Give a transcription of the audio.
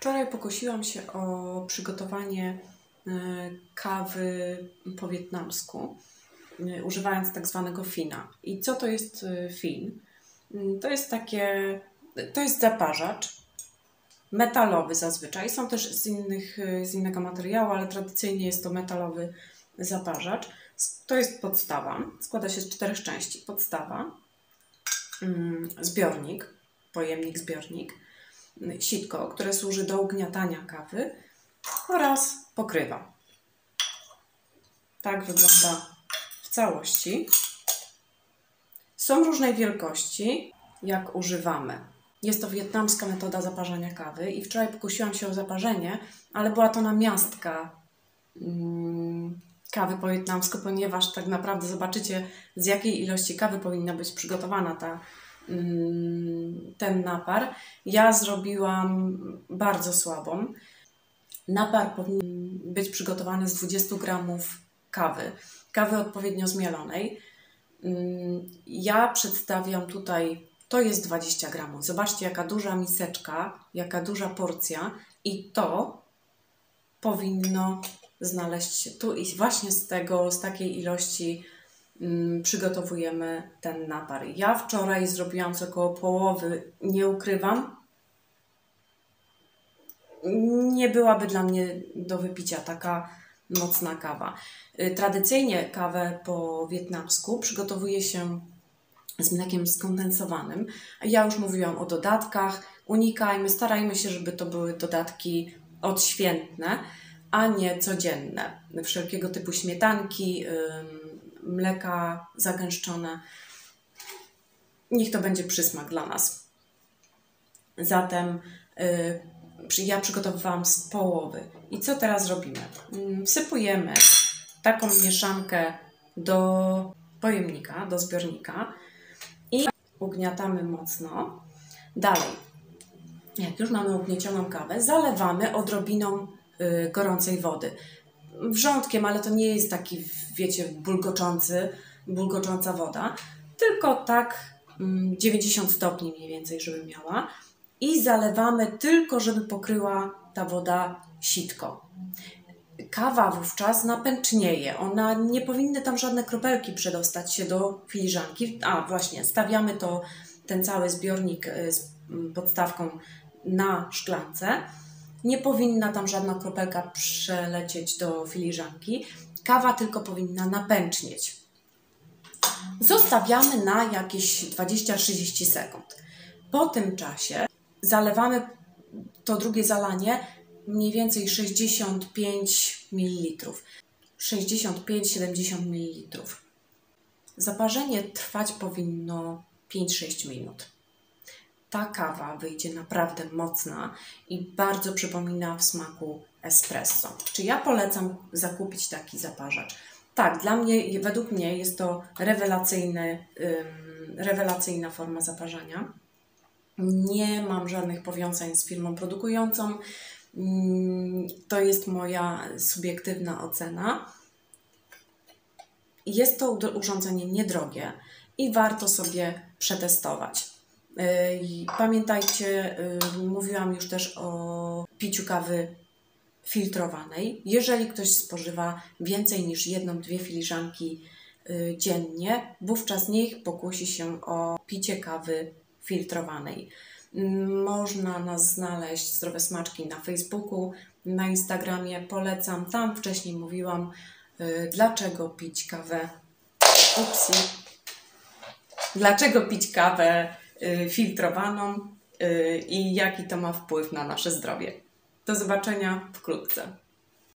Wczoraj pokusiłam się o przygotowanie kawy po wietnamsku, używając tak zwanego fina. I co to jest fin? To jest zaparzacz metalowy zazwyczaj. Są też z innego materiału, ale tradycyjnie jest to metalowy zaparzacz. To jest podstawa. Składa się z 4 części. Podstawa, zbiornik, pojemnik, zbiornik, sitko, które służy do ugniatania kawy oraz pokrywa. Tak wygląda w całości. Są różnej wielkości, jak używamy. Jest to wietnamska metoda zaparzania kawy i wczoraj pokusiłam się o zaparzenie, ale była to namiastka kawy po wietnamsku, ponieważ tak naprawdę zobaczycie, z jakiej ilości kawy powinna być przygotowana ten napar. Ja zrobiłam bardzo słabą. Napar powinien być przygotowany z 20 gramów kawy odpowiednio zmielonej. Ja przedstawiam tutaj, to jest 20 gramów. Zobaczcie, jaka duża miseczka, jaka duża porcja i to powinno znaleźć się tu i właśnie z takiej ilości przygotowujemy ten napar. Ja wczoraj zrobiłam z około połowy, nie ukrywam. Nie byłaby dla mnie do wypicia taka mocna kawa. Tradycyjnie kawę po wietnamsku przygotowuje się z mlekiem skondensowanym. Ja już mówiłam o dodatkach. Unikajmy, starajmy się, żeby to były dodatki odświętne, a nie codzienne. Wszelkiego typu śmietanki, mleka zagęszczone. Niech to będzie przysmak dla nas. Zatem ja przygotowywałam z połowy. I co teraz robimy? Wsypujemy taką mieszankę do pojemnika, do zbiornika i ugniatamy mocno. Dalej, jak już mamy ugniecioną kawę, zalewamy odrobiną gorącej wody. Wrzątkiem, ale to nie jest taki, wiecie, bulgocząca woda, tylko tak 90 stopni mniej więcej, żeby miała. I zalewamy tylko, żeby pokryła ta woda sitko. Kawa wówczas napęcznieje. Ona nie powinny tam żadne kropelki przedostać się do filiżanki. A właśnie, stawiamy ten cały zbiornik z podstawką na szklance. Nie powinna tam żadna kropelka przelecieć do filiżanki. Kawa tylko powinna napęcznieć. Zostawiamy na jakieś 20-30 sekund. Po tym czasie zalewamy to drugie zalanie mniej więcej 65 ml. 65-70 ml. Zaparzenie trwać powinno 5-6 minut. Ta kawa wyjdzie naprawdę mocna i bardzo przypomina w smaku espresso. Czy ja polecam zakupić taki zaparzacz? Tak, według mnie jest to rewelacyjna forma zaparzania. Nie mam żadnych powiązań z firmą produkującą. To jest moja subiektywna ocena. Jest to urządzenie niedrogie i warto sobie przetestować. Pamiętajcie, mówiłam już też o piciu kawy filtrowanej. Jeżeli ktoś spożywa więcej niż 1-2 filiżanki dziennie, wówczas niech pokusi się o picie kawy filtrowanej. Można nas znaleźć, Zdrowe Smaczki, na Facebooku, na Instagramie. Polecam. Tam wcześniej mówiłam, dlaczego pić kawę filtrowaną i jaki to ma wpływ na nasze zdrowie. Do zobaczenia wkrótce.